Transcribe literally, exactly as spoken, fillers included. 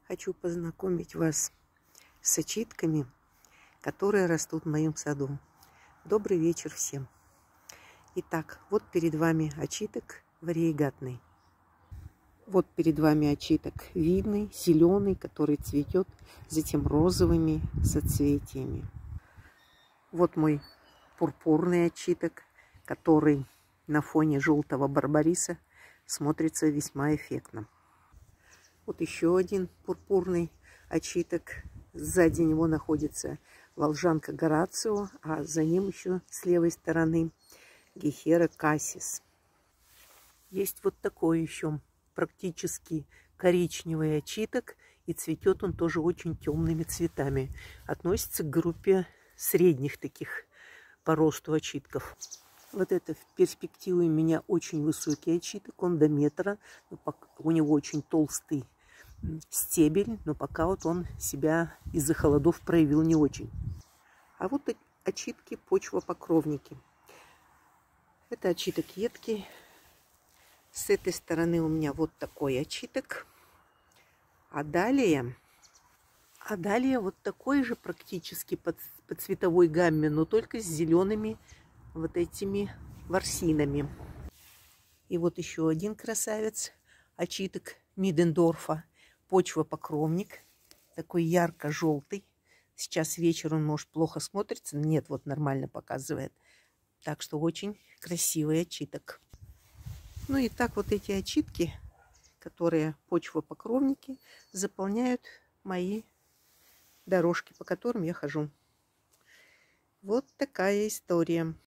Хочу познакомить вас с очитками, которые растут в моем саду. Добрый вечер всем. Итак, вот перед вами очиток вариегатный. Вот перед вами очиток видный, зеленый, который цветет, затем розовыми соцветиями. Вот мой пурпурный очиток, который на фоне желтого барбариса смотрится весьма эффектно. Вот еще один пурпурный очиток. Сзади него находится волжанка горацио, а за ним еще с левой стороны гехера кассис. Есть вот такой еще практически коричневый очиток, и цветет он тоже очень темными цветами. Относится к группе средних таких по росту очитков. Вот это в перспективе у меня очень высокий очиток, он до метра, у него очень толстый стебель, но пока вот он себя из-за холодов проявил не очень. А вот очитки почвопокровники. Это очиток едкий. С этой стороны у меня вот такой очиток. А далее, а далее вот такой же практически по, по цветовой гамме, но только с зелеными вот этими ворсинами. И вот еще один красавец, очиток Мидендорфа, почвопокровник, такой ярко-желтый. Сейчас вечер он, может, плохо смотрится, нет, вот нормально показывает. Так что очень красивый очиток. Ну и так вот эти очитки, которые почвопокровники, заполняют мои дорожки, по которым я хожу. Вот такая история.